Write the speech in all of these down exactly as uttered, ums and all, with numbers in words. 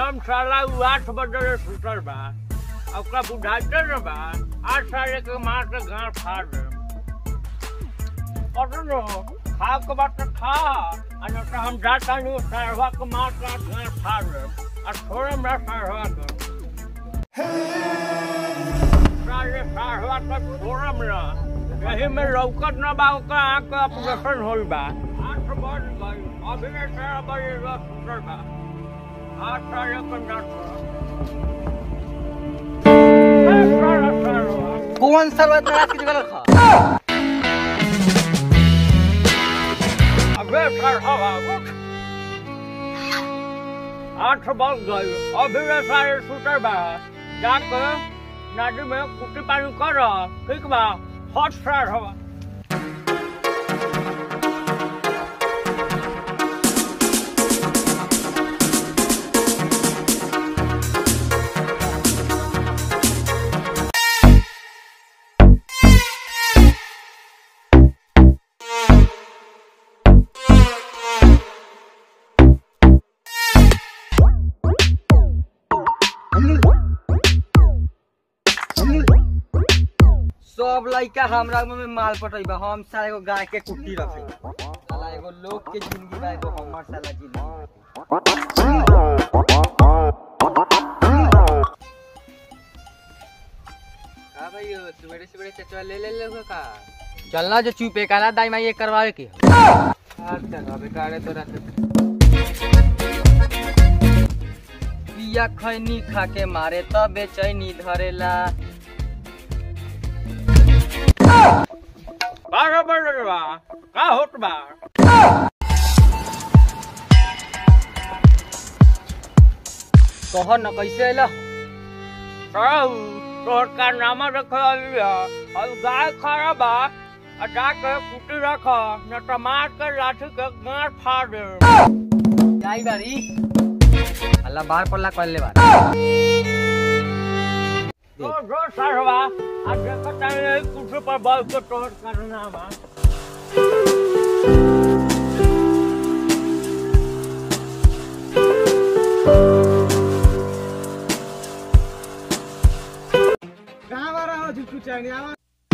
हम साला आठ बजे सुतल बा ओकरा बुझाइते न बा आठ साले के मार के गाँव फाड़ दे न खा के बात खा न तो हम जाता नहीं सारवा के मार के गाँव फाड़ दे और थोड़े मेरा सारवा के साले सारवा का थोड़ा मेरा यही में लौकत न बा ओकरा आँख के ऑपरेशन होल बा आठ बज गई अभी ने तेरह बजे सुतल बा आठ साले के ना कौन सरवा रात की जगह रखा अबे सर हवा आठ बज गई अभी में सारे सुतल बा जाकर नदी में कुट्टी पानी कर ठीक बा हॉट सर हवा सब लड़का हमरा में माल पटेबा हम साला एगो गाय के कुट्टी रखे साला एगो लोग के जिंदगी बा एगो हमर साला जिंदगी का भाई सवेरे सवेरे चचवा ले ले ले का चलना जो चुपे काला दाई माई ये करवावे के अच्छा करवावे कारे तो रख पिया खैनी खा के मारे त बेचैनी धरेला बारह बजे बा का होत बा कह न कैसे अइला कहू तोहर का नाम रखलिया और गाय खड़ा बा आ जाके कुटी रख न तो मार के लाठी के गाँठ फाड़ दे जाई बारी अल्लाह बाहर पल्ला कर ले बार तो जो सरवा आज देखता है कुछ पर बल के तोड़ करना बा कहाँ बारा हो झुकू चांगी आवा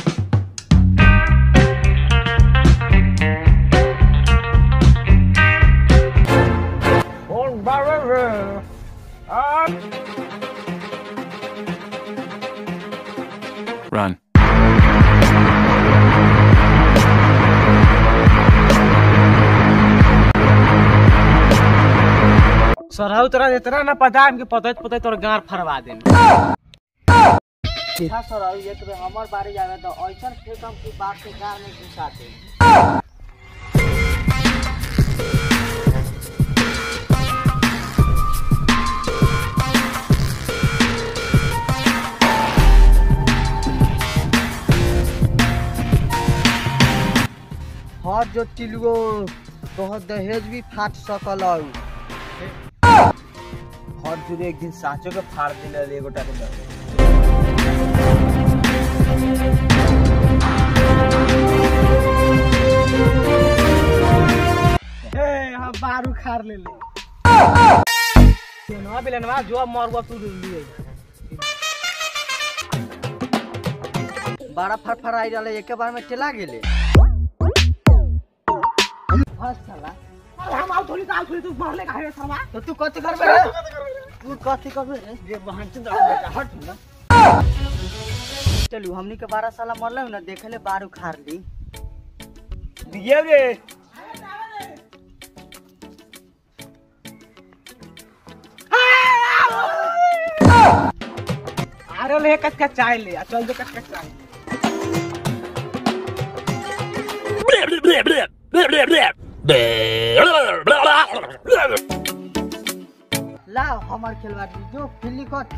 कौन बारे रे Run. सरहु तोरा इतना ना पता है कि पता पता तोर गांठ फरवा देन हां सरहु एक बे हमर बारे जावे तो ऐसन फेकम की बात के कार में घुसा दे हर जो टिलगो तो दहेज भी फाट सकल हर जुरे एक दिन साचो के फाड़ दिले एगो टा के ए हम बारू खार ले ले ना बिलनवा जो मरवा तू लिए बड़ा फरफराई डाले एक बार में चला गेले साला हम आउ थोड़ी काल थोड़ी तू मारले काहे साला तो तू कथि करबे रे तू कथि करबे रे ये बहन चंद हट ना चलू हमनी के बारह साला मरले ना देखले बार उखाड़ ली दिए रे अरे ले कच कच चाय ले चल जो कच कच चाय ला हमार खेलवा दी जो फिल्ली कट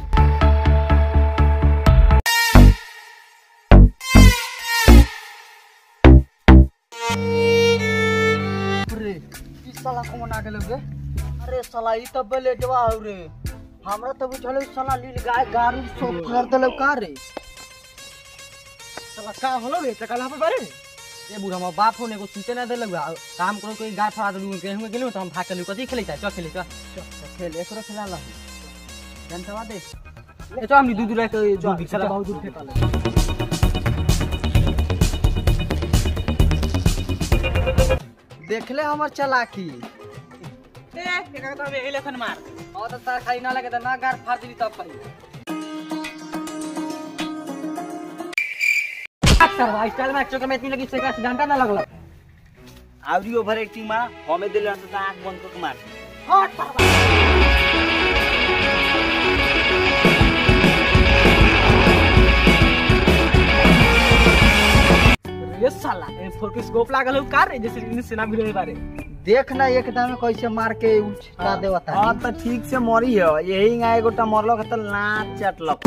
रे इस साला को ना गेल गे अरे साला ई तब ले जवा हो रे हमरा तो बुझल साला लील गाय गारू सो कर देल का रे साला का होलो रे त कल हम बारे ए बुढ़ा हम बाप होने को सूते ना देलक काम करो कोई गाय फड़ा देलु के हम गेलु त हम भाग के कथि खेलै चल खेलै चल खेल एकरो खेला ला जनता दे ए तो हमनी दूध दूध के जो बिछला बहुत दूर फेंका ले देखले हमर चालाकी ए एका तो हमें इलेक्शन मार और तो तार खाई ना लगे त ना गार फाड़ दिली तब खाई सर स्टाइल में एक्चुअली में इतनी लगी से का घंटा ना लगला आवरी ओवर एक्टिंग में हमें दिल त आंख बंद करके मार हट ये साला ए फोर के स्कोप लागल हो कार जैसे इन सेना भिड़े बारे देख ना एकदम कैसे मार के उठा देवता हां त ठीक से मरी है यही गाय गोटा मरलो के त लात चाटलक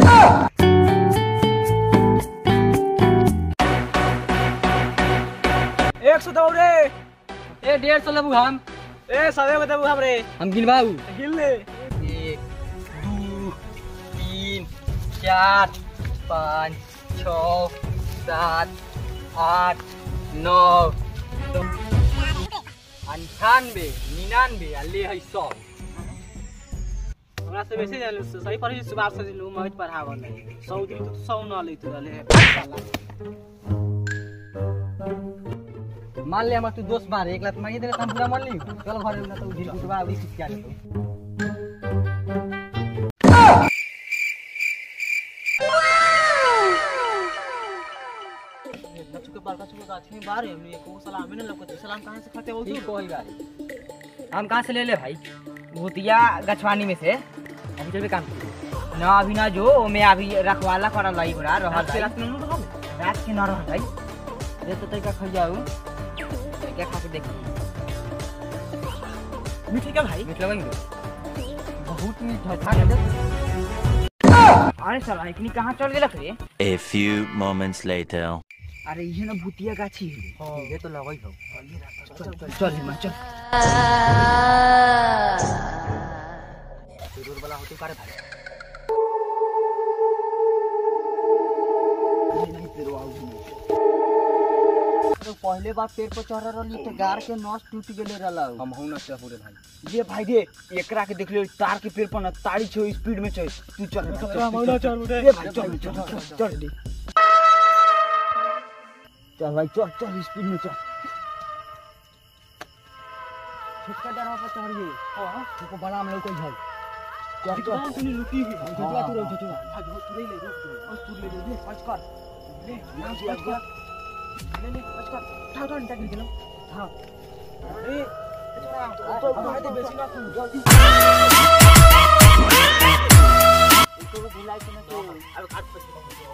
एक सौ दो रे ए डेढ़ सौ लेबू हम ए सवे को देबू हम रे हम गिनबाऊ गिन ले एक दो तीन चार पाँच छः सात आठ नौ अंठानवे निन्यानवे अल्ले है सौ हमरा से बेसी जान सही पर सुबार से लो मत पढ़ावन सौ दिन तो सौ न ले तू ले मान ले हम तू दोस्त बार एक लाख मांगी दे हम पूरा मान ली चल घर में तो ढील गुटवा अभी सीख क्या देतो के बाल का चुका गाछ में बाहर हमने एको सलाम में न लगत सलाम कहां से खाते हो ठीक कोई गाड़ी हम कहाँ से ले ले भाई भूतिया गछवानी में से हम जब काम ना अभी ना जो मैं अभी रखवाला करा लाई बड़ा रहल से भाई। रात में न रहो रात के ना रहल भाई ये तो तरीका खा जाऊ क्या खा के देख मीठी का भाई मीठ लगेंगे बहुत मीठ है खा के देख अरे साला इतनी कहाँ चल गेलक रे A few moments later. अरे ये ना भूतिया गाछी है हां ये तो लगई हो चल चल चल हिमा चल जरूर वाला होते करे भाई नहीं पेरो आउ तो पहले बार पेड़ पर चढ़ रहली तो गार के नस टूट गेले रहला हम हूं ना से पूरे भाई ये भाई दे एकरा के देख ले तार के पेड़ पर ना ताड़ी छो स्पीड में चल तू चल मौला चल उठे ये भाई चल चल चल चल दे चल भाई चल चल स्पीड में चल छुटका डरा पर चढ़ गई हां तुको बड़ा हम लोग कोई है चल चल तूने लुटी है छोटवा तू रहो छोटवा आज वो तू ले ले रोक तू ले ले पांच कर ले ना ले ले आज का उठा उठा निकाल के लो हां अरे तो भाई दे बेसी ना तू जल्दी इसको भुलाई के ना तो अब काट पे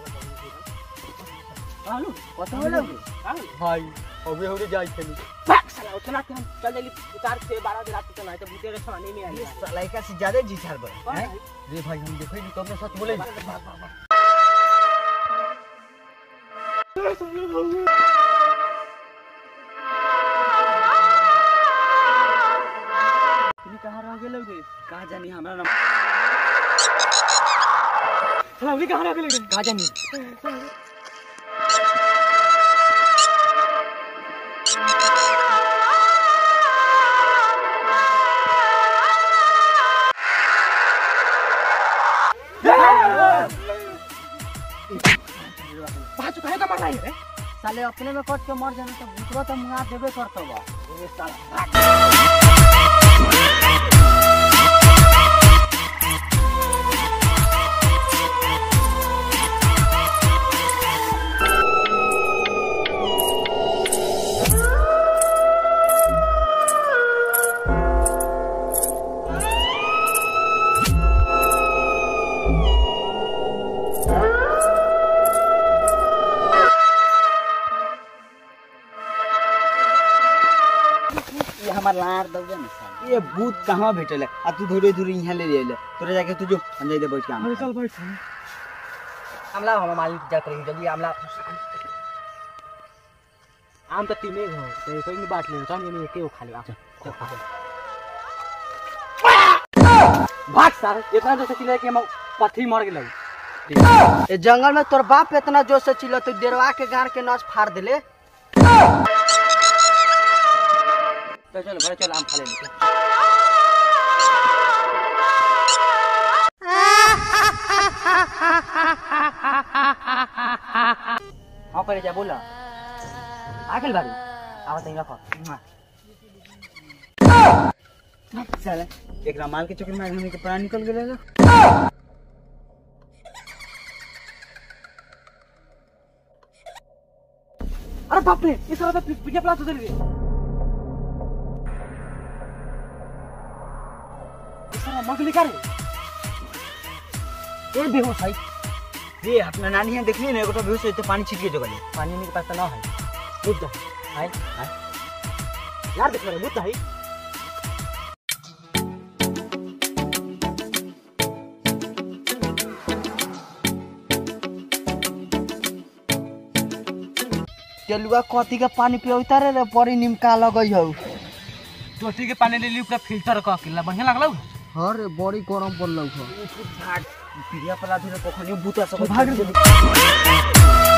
आलू कत होला भाई अबे होरे जाई खेलू भाग साला उतना कि हम चल जल्दी उतार के बारह दिन रात चला तो भूते रे छवाने में आई साला का से ज्यादा जी छाड़ बा हैं रे भाई हम देखै नी कब सच बोले तू कहां रह गेल रे कहां जानी हमरा ना साला उनी कहां रह गेल रे कहां जानी बाजू काहे का मारना है रे साले अपने में कट के मर जाना तो भूतवा तो मुंगा देबे करतो बा ये साला हमार लार दबे न साल ये भूत कहां भेटले आ तू धोरे धोरे यहां ले ले तोरे जाके तू जो अंदर दे बैठ के अरे चल बैठ आमला हम मालिक जा करेंगे जल्दी आमला आम तो तीन हो तो कोई नहीं बांट ले चल ये के खा ले आ भाग सारे इतना जैसे चिल्लाए कि हम पथरी मर गेल ए जंगल में तोर बाप इतना जोर से चिल्ला तू डेरवा के गाड़ के नस फाड़ देले चल चल बड़े चल आम खा ले Ah! हाँ करे जा बोला आखिल बारी आवा तई रखो चल एक माल के चक्कर में हमने के प्राण निकल गेले अरे बाप रे ये सारा तो पिज्जा प्लास उधर गए सारा मगली का रे ए बेहोश भाई ये अपना नानी है देखनी ना एगोटा बेहोश तो पानी छिटके जगले पानी में के पास ना है बुझ हाय यार देख रहे बुझ भाई तेलुआ कथी के पानी पियौता रे बड़ी निमका लगई हौ टोटी के पानी ले ली पूरा फिल्टर क के बढ़िया लागलौ अरे बड़ी गरम पड़लौ ह पीढ़िया पला धरे पोखरी भूता सब भाग रे